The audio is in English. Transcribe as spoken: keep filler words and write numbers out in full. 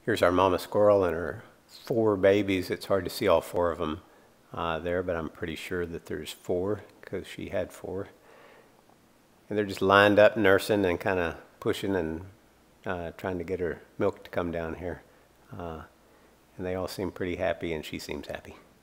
Here's our mama squirrel and her four babies. It's hard to see all four of them uh, there, but I'm pretty sure that there's four because she had four. And they're just lined up nursing and kind of pushing and uh, trying to get her milk to come down here. Uh, and they all seem pretty happy, and she seems happy.